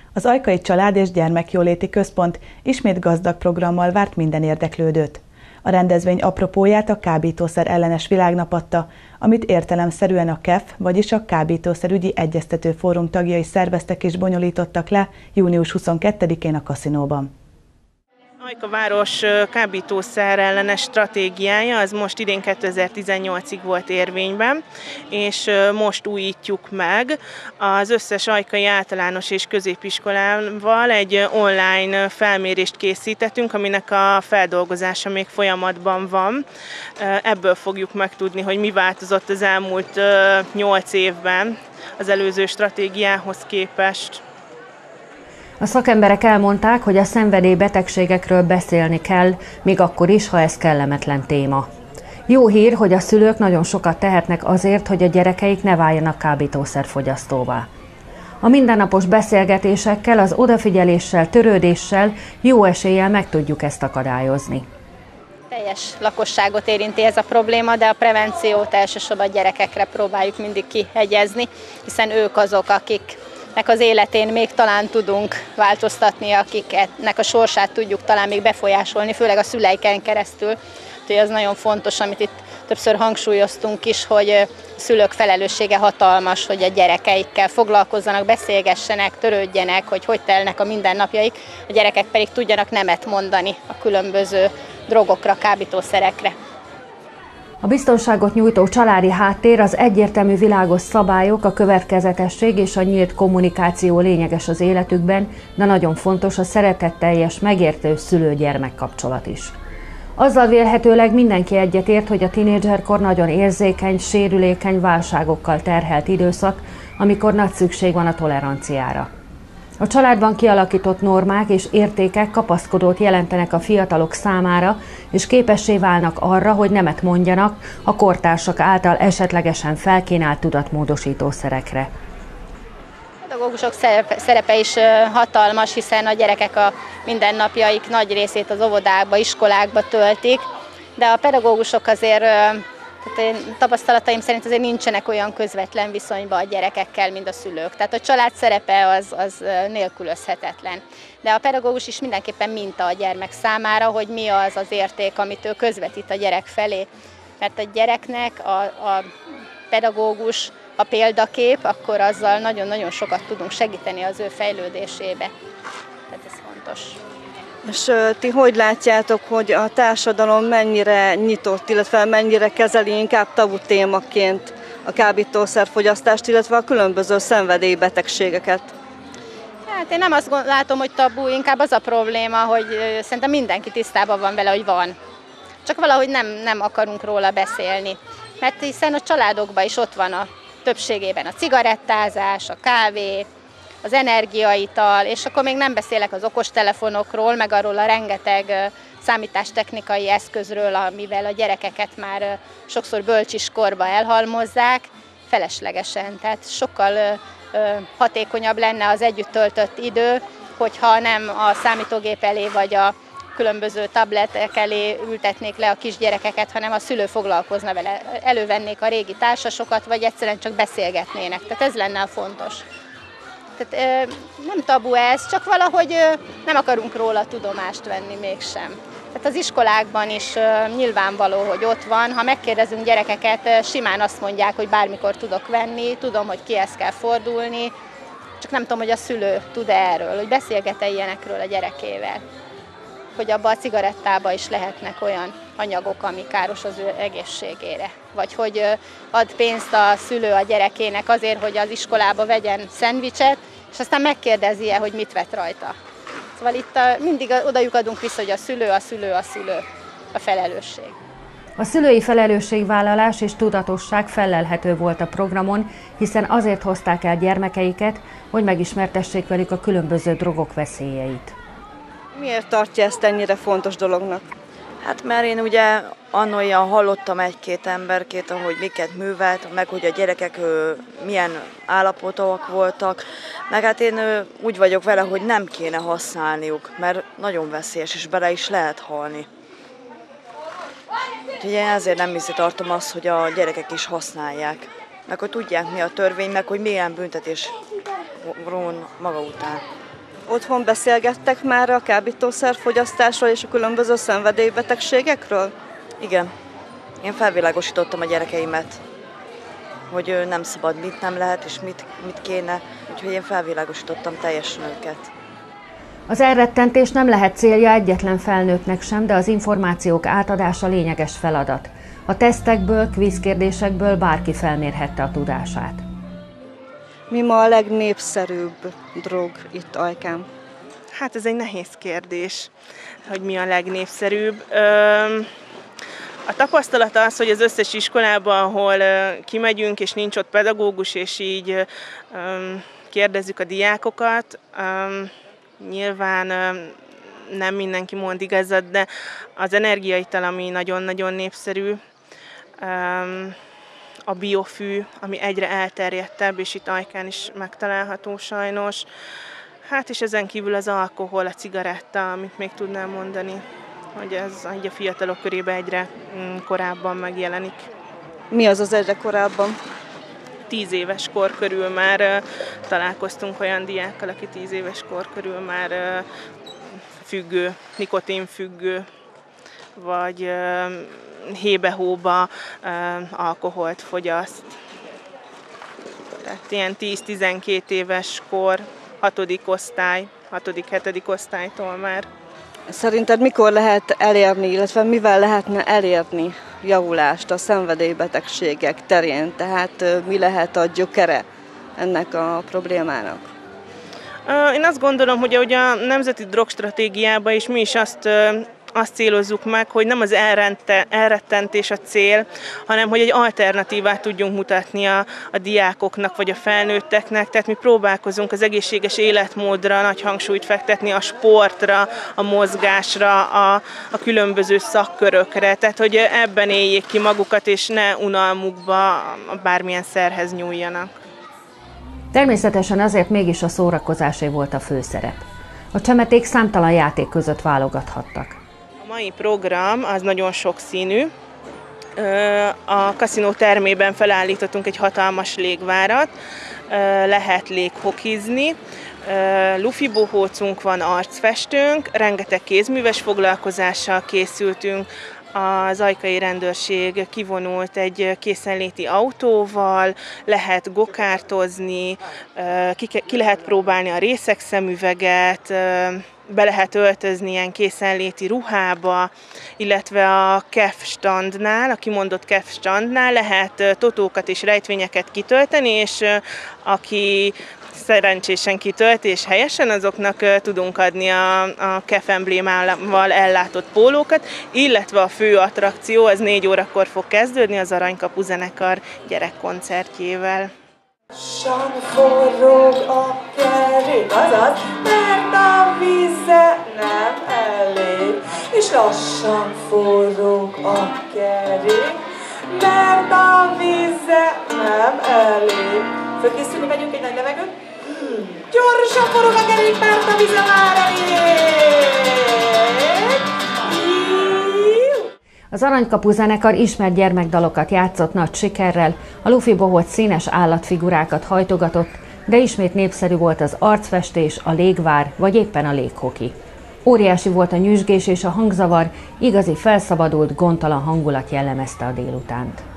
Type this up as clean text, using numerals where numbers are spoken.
Az Ajkai Család és Gyermekjóléti Központ ismét gazdag programmal várt minden érdeklődőt. A rendezvény apropóját a kábítószer ellenes világnap adta, amit értelemszerűen a KEF, vagyis a Kábítószerügyi Egyeztető Fórum tagjai szerveztek és bonyolítottak le június 22-én a kaszinóban. Ajka város kábítószer ellenes stratégiája az most idén 2018-ig volt érvényben, és most újítjuk meg. Az összes ajkai általános és középiskolával egy online felmérést készítettünk, aminek a feldolgozása még folyamatban van. Ebből fogjuk megtudni, hogy mi változott az elmúlt 8 évben az előző stratégiához képest. A szakemberek elmondták, hogy a szenvedélybetegségekről beszélni kell, még akkor is, ha ez kellemetlen téma. Jó hír, hogy a szülők nagyon sokat tehetnek azért, hogy a gyerekeik ne váljanak kábítószerfogyasztóvá. A mindennapos beszélgetésekkel, az odafigyeléssel, törődéssel jó eséllyel meg tudjuk ezt akadályozni. Teljes lakosságot érinti ez a probléma, de a prevenciót elsősorban a gyerekekre próbáljuk mindig kihegyezni, hiszen ők azok, akiknek az életén még talán tudunk változtatni, akiknek a sorsát tudjuk talán még befolyásolni, főleg a szüleiken keresztül. Úgyhogy az nagyon fontos, amit itt többször hangsúlyoztunk is, hogy a szülők felelőssége hatalmas, hogy a gyerekeikkel foglalkozzanak, beszélgessenek, törődjenek, hogy telnek a mindennapjaik, a gyerekek pedig tudjanak nemet mondani a különböző drogokra, kábítószerekre. A biztonságot nyújtó családi háttér, az egyértelmű világos szabályok, a következetesség és a nyílt kommunikáció lényeges az életükben, de nagyon fontos a szeretetteljes, megértő szülő-gyermek kapcsolat is. Azzal vélhetőleg mindenki egyetért, hogy a tinédzserkor nagyon érzékeny, sérülékeny, válságokkal terhelt időszak, amikor nagy szükség van a toleranciára. A családban kialakított normák és értékek kapaszkodót jelentenek a fiatalok számára, és képessé válnak arra, hogy nemet mondjanak a kortársak által esetlegesen felkínált tudatmódosítószerekre. A pedagógusok szerepe is hatalmas, hiszen a gyerekek a mindennapjaik nagy részét az óvodákba, iskolákba töltik, de a pedagógusok azért, tapasztalataim szerint azért nincsenek olyan közvetlen viszonyban a gyerekekkel, mint a szülők. Tehát a család szerepe az nélkülözhetetlen. De a pedagógus is mindenképpen minta a gyermek számára, hogy mi az az érték, amit ő közvetít a gyerek felé. Mert a gyereknek a pedagógus a példakép, akkor azzal nagyon-nagyon sokat tudunk segíteni az ő fejlődésébe. Tehát ez fontos. És ti hogy látjátok, hogy a társadalom mennyire nyitott, illetve mennyire kezeli inkább tabu témaként a kábítószerfogyasztást, illetve a különböző szenvedélybetegségeket? Hát én nem azt látom, hogy tabu, inkább az a probléma, hogy szerintem mindenki tisztában van vele, hogy van. Csak valahogy nem akarunk róla beszélni. Mert hiszen a családokban is ott van a többségében a cigarettázás, a kávé, az energiaital, és akkor még nem beszélek az okostelefonokról, meg arról a rengeteg számítástechnikai eszközről, amivel a gyerekeket már sokszor bölcsiskorba elhalmozzák, feleslegesen. Tehát sokkal hatékonyabb lenne az együtt töltött idő, hogyha nem a számítógép elé vagy a különböző tabletek elé ültetnék le a kisgyerekeket, hanem a szülő foglalkozna vele. Elővennék a régi társasokat, vagy egyszerűen csak beszélgetnének. Tehát ez lenne a fontos. Tehát nem tabu ez, csak valahogy nem akarunk róla tudomást venni mégsem. Tehát az iskolákban is nyilvánvaló, hogy ott van. Ha megkérdezünk gyerekeket, simán azt mondják, hogy bármikor tudok venni, tudom, hogy kihez kell fordulni, csak nem tudom, hogy a szülő tud-e erről, hogy beszélget-e ilyenekről a gyerekével. Hogy abban a cigarettában is lehetnek olyan anyagok, ami káros az ő egészségére. Vagy hogy ad pénzt a szülő a gyerekének azért, hogy az iskolába vegyen szendvicset, és aztán megkérdezi-e, hogy mit vett rajta. Szóval itt mindig oda lyukadunk vissza, hogy a szülő a felelősség. A szülői felelősségvállalás és tudatosság fellelhető volt a programon, hiszen azért hozták el gyermekeiket, hogy megismertessék velük a különböző drogok veszélyeit. Miért tartja ezt ennyire fontos dolognak? Hát mert én ugye annól hallottam egy-két emberkét, ahogy miket művelt, meg hogy a gyerekek milyen állapotok voltak, meg hát én úgy vagyok vele, hogy nem kéne használniuk, mert nagyon veszélyes, és bele is lehet halni. Úgyhogy én ezért nem tartom azt, hogy a gyerekek is használják, meg hogy tudják mi a törvény, meg hogy milyen büntetés von maga után. Otthon beszélgettek már a kábítószerfogyasztásról és a különböző szenvedélybetegségekről? Igen. Én felvilágosítottam a gyerekeimet, hogy nem szabad, mit nem lehet és mit kéne, úgyhogy én felvilágosítottam teljesen őket. Az elrettentés nem lehet célja egyetlen felnőttnek sem, de az információk átadása lényeges feladat. A tesztekből, kvízkérdésekből bárki felmérhette a tudását. Mi ma a legnépszerűbb drog itt Ajkán? Hát ez egy nehéz kérdés, hogy mi a legnépszerűbb. A tapasztalata az, hogy az összes iskolában, ahol kimegyünk, és nincs ott pedagógus, és így kérdezzük a diákokat, nyilván nem mindenki mond igazat, de az energiaital, ami nagyon-nagyon népszerű, a biofű, ami egyre elterjedtebb, és itt Ajkán is megtalálható sajnos. Hát és ezen kívül az alkohol, a cigaretta, amit még tudnám mondani, hogy ez a fiatalok körében egyre korábban megjelenik. Mi az egyre korábban? 10 éves kor körül már találkoztunk olyan diákkal, aki 10 éves kor körül már függő, nikotinfüggő, vagy hébe-hóba alkoholt fogyaszt. Tehát ilyen 10-12 éves kor, 6. osztály, 6.-7. osztálytól már. Szerinted mikor lehet elérni, illetve mivel lehetne elérni javulást a szenvedélybetegségek terén? Tehát mi lehet a gyökere ennek a problémának? Én azt gondolom, hogy a Nemzeti Drogstratégiában is mi is azt célozzuk meg, hogy nem az elrettentés a cél, hanem hogy egy alternatívát tudjunk mutatni a diákoknak vagy a felnőtteknek. Tehát mi próbálkozunk az egészséges életmódra nagy hangsúlyt fektetni, a sportra, a mozgásra, a különböző szakkörökre. Tehát hogy ebben éljék ki magukat, és ne unalmukba bármilyen szerhez nyúljanak. Természetesen azért mégis a szórakozásé volt a főszerep. A csemeték számtalan játék között válogathattak. A mai program az nagyon sokszínű. A kaszinó termében felállítottunk egy hatalmas légvárat, lehet léghokizni, lufibohócunk van, arcfestőnk, rengeteg kézműves foglalkozással készültünk. Az ajkai rendőrség kivonult egy készenléti autóval, lehet gokártozni, ki lehet próbálni a részegszemüveget, be lehet öltözni ilyen készenléti ruhába, illetve a KEF standnál, a kimondott KEF standnál lehet totókat és rejtvényeket kitölteni, és aki szerencsésen kitölt és helyesen, azoknak tudunk adni a KEF emblémával ellátott pólókat, illetve a fő attrakció, az 4 órakor fog kezdődni, az Aranykapu zenekar gyerekkoncertjével. Lassan forrog a kerék, azaz, mert a vízze nem elég. És lassan forrog a kerék, mert a vízze nem elég. Fölkészülni, vegyünk egy nagy levegőt. Gyorsan forog a kerék, mert a vízze már elég. Az Aranykapu zenekar ismert gyermekdalokat játszott nagy sikerrel, a lufibohóc színes állatfigurákat hajtogatott, de ismét népszerű volt az arcfestés, a légvár vagy éppen a léghoki. Óriási volt a nyüzsgés és a hangzavar, igazi felszabadult, gondtalan hangulat jellemezte a délutánt.